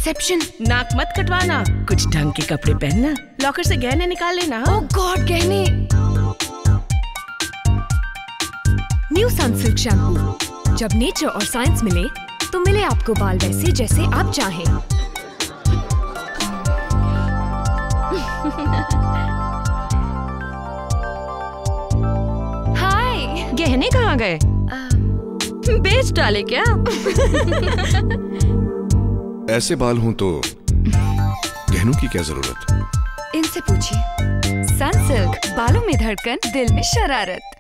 Reception. नाक मत कटवाना, कुछ ढंग के कपड़े पहनना। लॉकर से गहने निकाल लेना। ओह गॉड, गहने। न्यू सनसिल्क शैम्पू, जब नेचर और साइंस मिले तो मिले आपको बाल वैसे जैसे आप चाहें। हाय, गहने कहाँ गए? बेच डाले क्या? ऐसे बाल हों तो गहनों की क्या जरूरत? इनसे पूछिए। सनसिल्क, बालों में धड़कन, दिल में शरारत।